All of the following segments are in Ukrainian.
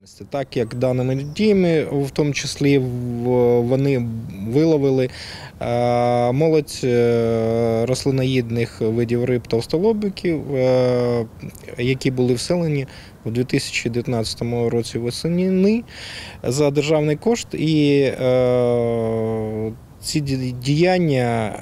Так як даними діями, в тому числі вони виловили молодь рослиноїдних видів риб товстолобиків, які були вселені у 2019 році восени за державний кошт, і ці діяння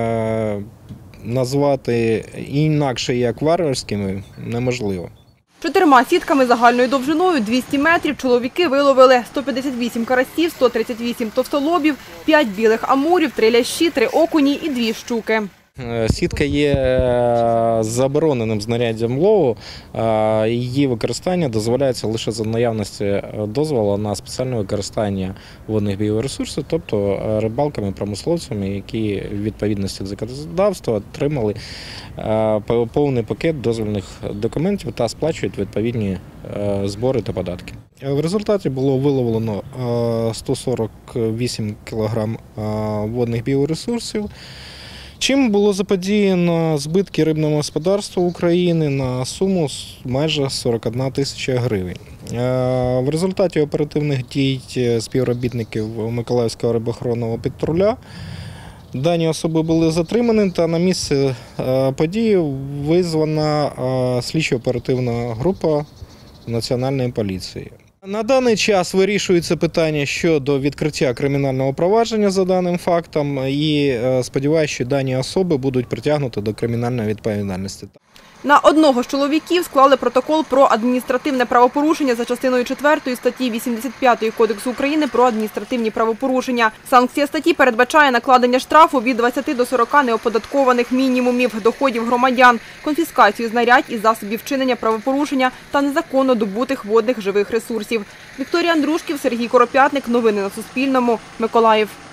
назвати інакше як варварськими неможливо. 4 сітками загальною довжиною 200 метрів чоловіки виловили 158 карасів, 138 товстолобів, 5 білих амурів, 3 лящі, 3 окуні і 2 щуки. Сітка є забороненим знаряддям лову, її використання дозволяється лише за наявності дозволу на спеціальне використання водних біоресурсів, тобто рибалками-промисловцями, які в відповідності до законодавства отримали повний пакет дозвільних документів та сплачують відповідні збори та податки. В результаті було виловлено 148 кг водних біоресурсів, чим було заподіяно збитки рибного господарства України на суму майже 41 тисяча гривень. В результаті оперативних дій співробітників Миколаївського рибоохоронного патруля дані особи були затримані та на місце події визвана слідчо-оперативна група Національної поліції. На даний час вирішується питання щодо відкриття кримінального провадження за даним фактом і сподіваюся, що дані особи будуть притягнуті до кримінальної відповідальності. На одного з чоловіків склали протокол про адміністративне правопорушення за частиною 4 статті 85 Кодексу України про адміністративні правопорушення. Санкція статті передбачає накладення штрафу від 20 до 40 неоподаткованих мінімумів доходів громадян, конфіскацію знарядь і засобів вчинення правопорушення та незаконно добутих водних живих ресурсів. Вікторія Андрушків, Сергій Коропятник. Новини на Суспільному. Миколаїв.